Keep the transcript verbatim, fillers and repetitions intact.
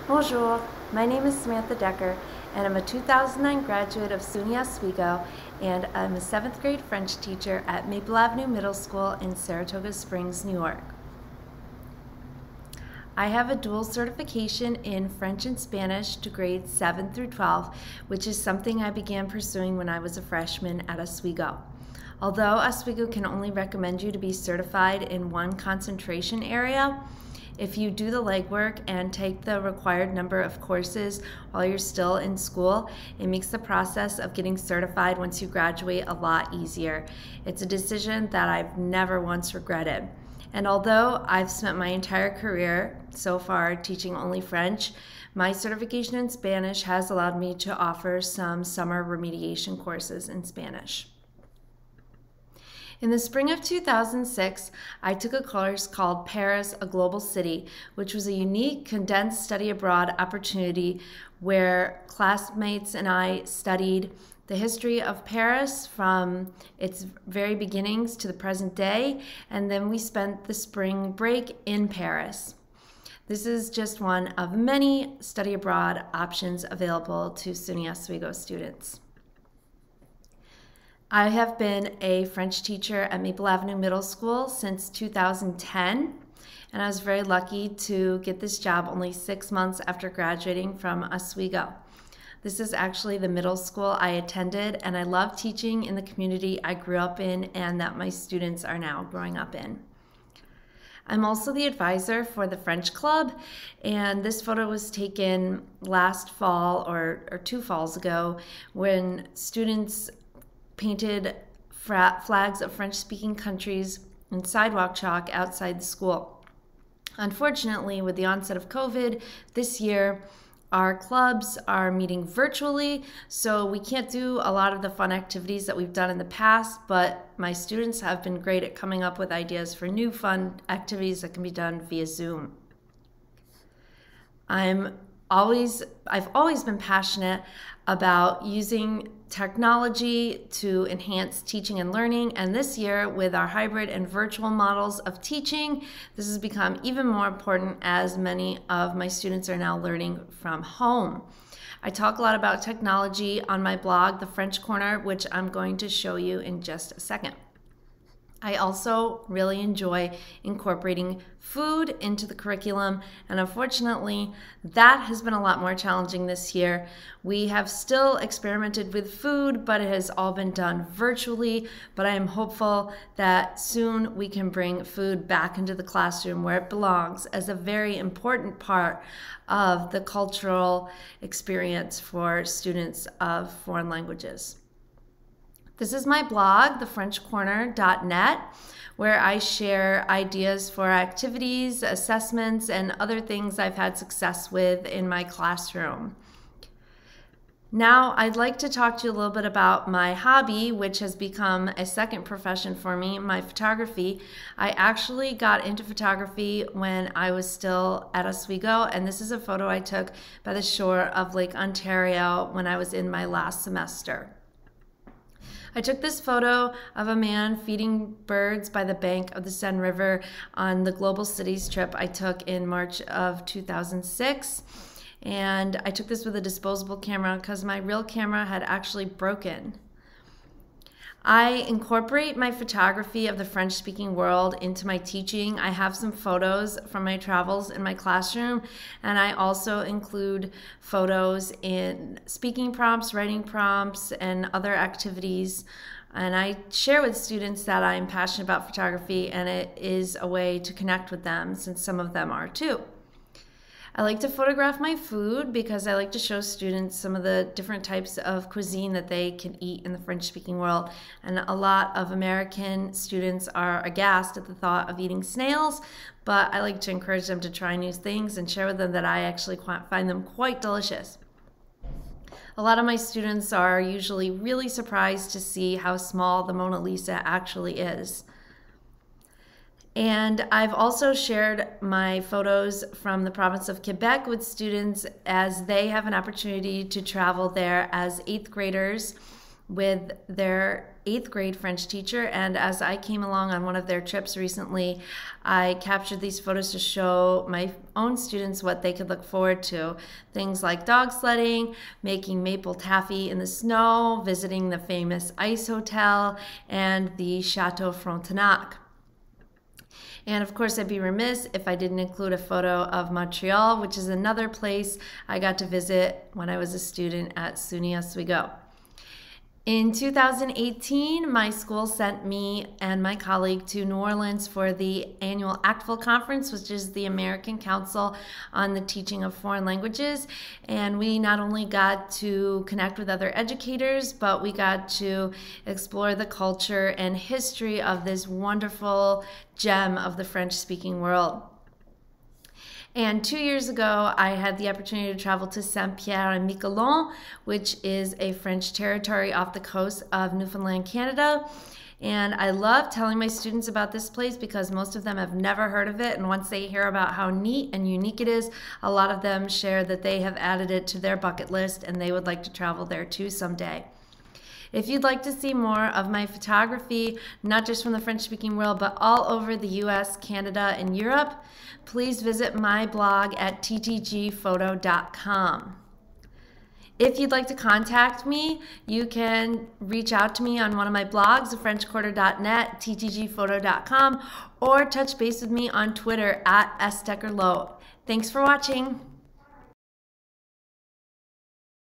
Bonjour, my name is Samantha Decker, and I'm a two thousand nine graduate of SUNY Oswego, and I'm a seventh grade French teacher at Maple Avenue Middle School in Saratoga Springs, New York. I have a dual certification in French and Spanish to grades seven through twelve, which is something I began pursuing when I was a freshman at Oswego. Although Oswego can only recommend you to be certified in one concentration area, if you do the legwork and take the required number of courses while you're still in school, it makes the process of getting certified once you graduate a lot easier. It's a decision that I've never once regretted. And although I've spent my entire career so far teaching only French, my certification in Spanish has allowed me to offer some summer remediation courses in Spanish. In the spring of two thousand six, I took a course called Paris, a Global City, which was a unique condensed study abroad opportunity where classmates and I studied the history of Paris from its very beginnings to the present day, and then we spent the spring break in Paris. This is just one of many study abroad options available to SUNY Oswego students. I have been a French teacher at Maple Avenue Middle School since two thousand ten, and I was very lucky to get this job only six months after graduating from Oswego. This is actually the middle school I attended, and I love teaching in the community I grew up in and that my students are now growing up in. I'm also the advisor for the French Club, and this photo was taken last fall or, or two falls ago when students painted flags of French-speaking countries in sidewalk chalk outside the school. Unfortunately, with the onset of COVID this year, our clubs are meeting virtually, so we can't do a lot of the fun activities that we've done in the past, but my students have been great at coming up with ideas for new fun activities that can be done via Zoom. I'm always, I've always been passionate about using technology to enhance teaching and learning, and this year with our hybrid and virtual models of teaching, this has become even more important as many of my students are now learning from home. I talk a lot about technology on my blog, The French Corner, which I'm going to show you in just a second. I also really enjoy incorporating food into the curriculum, and unfortunately, that has been a lot more challenging this year. We have still experimented with food, but it has all been done virtually, but I am hopeful that soon we can bring food back into the classroom where it belongs as a very important part of the cultural experience for students of foreign languages. This is my blog, the french corner dot net, where I share ideas for activities, assessments, and other things I've had success with in my classroom. Now, I'd like to talk to you a little bit about my hobby, which has become a second profession for me, my photography. I actually got into photography when I was still at Oswego, and this is a photo I took by the shore of Lake Ontario when I was in my last semester. I took this photo of a man feeding birds by the bank of the Seine River on the Global Cities trip I took in March of two thousand six. And I took this with a disposable camera because my real camera had actually broken. I incorporate my photography of the French-speaking world into my teaching. I have some photos from my travels in my classroom, and I also include photos in speaking prompts, writing prompts, and other activities. And I share with students that I'm passionate about photography, and it is a way to connect with them since some of them are too. I like to photograph my food because I like to show students some of the different types of cuisine that they can eat in the French-speaking world. And a lot of American students are aghast at the thought of eating snails, but I like to encourage them to try new things and share with them that I actually find them quite delicious. A lot of my students are usually really surprised to see how small the Mona Lisa actually is. And I've also shared my photos from the province of Quebec with students as they have an opportunity to travel there as eighth graders with their eighth grade French teacher, and as I came along on one of their trips recently, I captured these photos to show my own students what they could look forward to. Things like dog sledding, making maple taffy in the snow, visiting the famous ice hotel, and the Chateau Frontenac. And of course, I'd be remiss if I didn't include a photo of Montreal, which is another place I got to visit when I was a student at SUNY Oswego. In two thousand eighteen, my school sent me and my colleague to New Orleans for the annual ACTFL conference, which is the American Council on the Teaching of Foreign Languages. And we not only got to connect with other educators, but we got to explore the culture and history of this wonderful gem of the French-speaking world. And two years ago, I had the opportunity to travel to Saint-Pierre-et-Miquelon, which is a French territory off the coast of Newfoundland, Canada. And I love telling my students about this place because most of them have never heard of it. And once they hear about how neat and unique it is, a lot of them share that they have added it to their bucket list and they would like to travel there too someday. If you'd like to see more of my photography, not just from the French-speaking world, but all over the U S, Canada, and Europe, please visit my blog at t t g photo dot com. If you'd like to contact me, you can reach out to me on one of my blogs, the french quarter dot net, t t g photo dot com, or touch base with me on Twitter at s decker lowe. Thanks for watching.